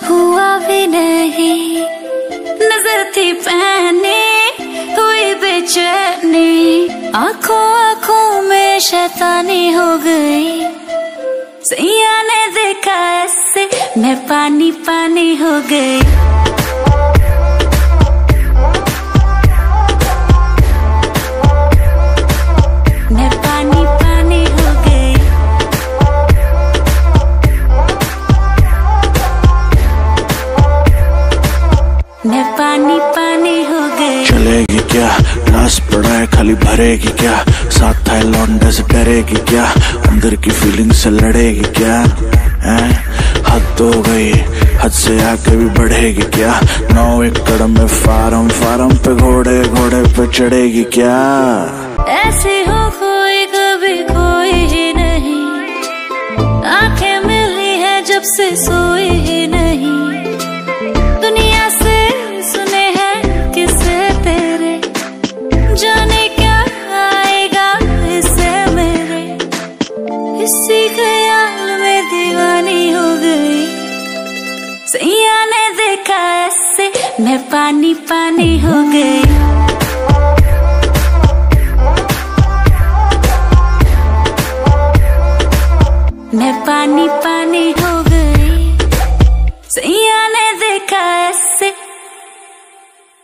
हुआ भी नहीं, नजर थी पहनी हुई बेचैनी, आंखों आंखों में शैतानी हो गई। सैया ने देखा ऐसे मैं पानी पानी हो गई। मैं पानी पानी हो गई। मैं पानी पानी हो गई। चलेगी क्या, नास पड़ा है खाली भरेगी क्या, साथ है लौंडे से डरेगी क्या, अंदर की फीलिंग से लड़ेगी क्या, हैं? हद हो गई, हद से आके भी बढ़ेगी क्या, 9 एकड़ में फार्म फार्म पे घोड़े घोड़े पे चढ़ेगी क्या। ऐसे हो कोई कभी कोई ही नहीं, आंखें मिली है जब से सोई ही नहीं, दुनिया से सुने हैं किस्से तेरे, जाने क्या आएगा इससे मेरे, इसी ख्याल में दीवानी हो गई। सैया ने देखा ऐसे मैं पानी पानी हो गई। मैं पानी